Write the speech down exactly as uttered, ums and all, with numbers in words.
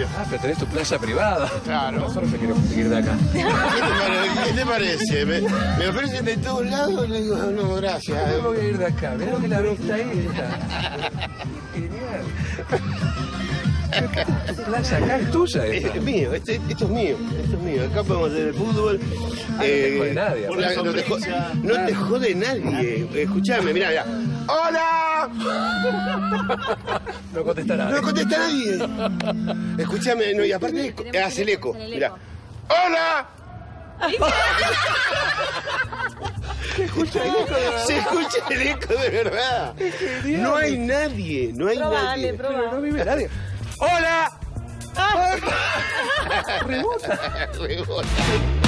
Ah, pero tenés tu playa privada. Claro. Nosotros no queremos seguir de acá. ¿Qué te parece? ¿Qué te parece? Me, me ofrecen de todos lados, le digo, no, gracias. Yo me voy a ir de acá. Mirá lo que la vista ahí está. Genial. Tu playa acá es tuya esta. Es mío, este, esto es mío, esto es mío. Acá podemos hacer el fútbol. Ah, no te jode nadie. Por la- no, te jode, no te jode nadie. Escuchame, mirá, mirá. ¡Hola! No contesta nada. No contesta nadie. Escuchame, no, y aparte hace el eco. Mirá. ¡Hola! Se escucha el eco de verdad. Se escucha el eco de verdad. No hay nadie, no hay Proba, nadie. dale, proba. Pero no vive nadie. ¡Hola! Rebota. Rebota.